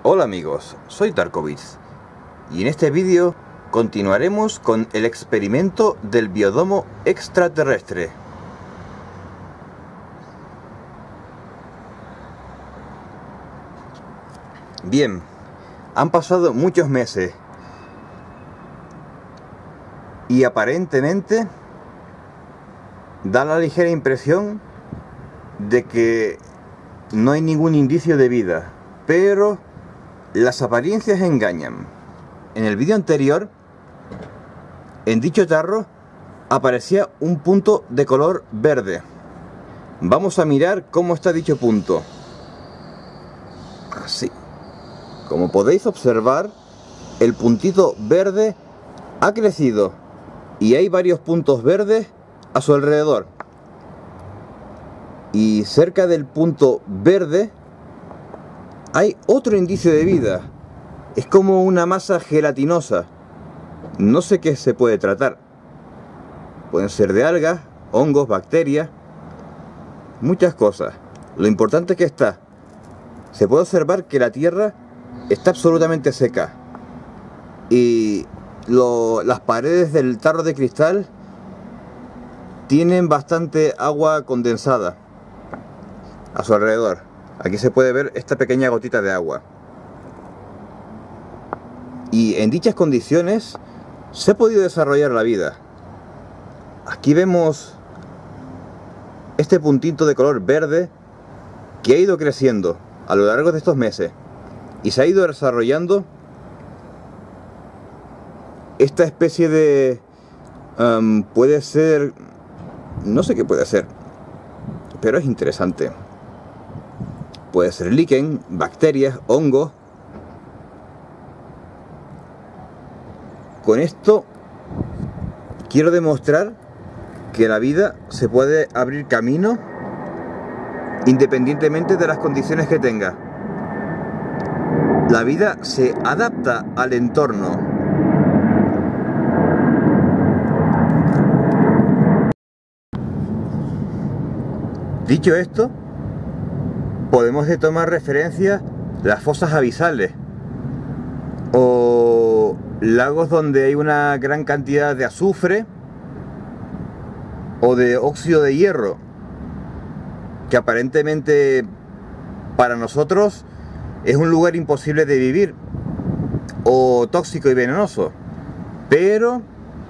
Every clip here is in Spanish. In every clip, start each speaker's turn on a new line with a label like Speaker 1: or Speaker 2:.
Speaker 1: Hola amigos, soy Tarkovitz y en este vídeo continuaremos con el experimento del biodomo extraterrestre. Bien, han pasado muchos meses y aparentemente da la ligera impresión de que no hay ningún indicio de vida, pero las apariencias engañan. En el vídeo anterior, en dicho tarro, aparecía un punto de color verde. Vamos a mirar cómo está dicho punto. Así. Como podéis observar, el puntito verde ha crecido y hay varios puntos verdes a su alrededor. Y cerca del punto verde hay otro indicio de vida. Es como una masa gelatinosa. No sé qué se puede tratar. Pueden ser de algas, hongos, bacterias, muchas cosas. Lo importante es que se puede observar que la tierra está absolutamente seca. Y las paredes del tarro de cristal tienen bastante agua condensada a su alrededor. Aquí se puede ver esta pequeña gotita de agua. Y en dichas condiciones se ha podido desarrollar la vida. Aquí vemos este puntito de color verde que ha ido creciendo a lo largo de estos meses y se ha ido desarrollando esta especie de puede ser, no sé qué puede ser, pero es interesante. Puede ser líquen, bacterias, hongos. Con esto quiero demostrar que la vida se puede abrir camino independientemente de las condiciones que tenga. La vida se adapta al entorno. Dicho esto, podemos tomar referencia las fosas abisales o lagos donde hay una gran cantidad de azufre o de óxido de hierro, que aparentemente para nosotros es un lugar imposible de vivir o tóxico y venenoso, pero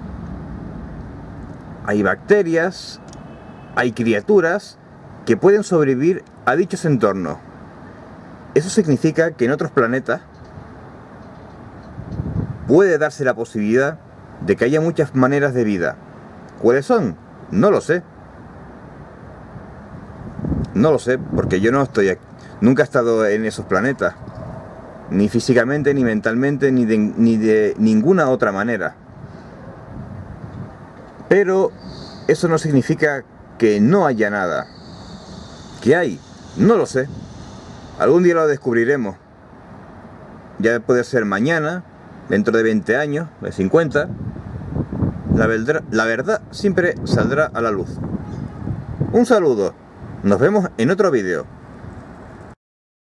Speaker 1: hay bacterias, hay criaturas que pueden sobrevivir a dichos entornos. Eso significa que en otros planetas puede darse la posibilidad de que haya muchas maneras de vida. ¿Cuáles son? No lo sé. No lo sé, porque yo no estoy aquí. Nunca he estado en esos planetas, ni físicamente, ni mentalmente, ni de ninguna otra manera. Pero eso no significa que no haya nada. ¿Qué hay? No lo sé. Algún día lo descubriremos. Ya puede ser mañana, dentro de 20 años, de 50. La verdad siempre saldrá a la luz. Un saludo. Nos vemos en otro vídeo.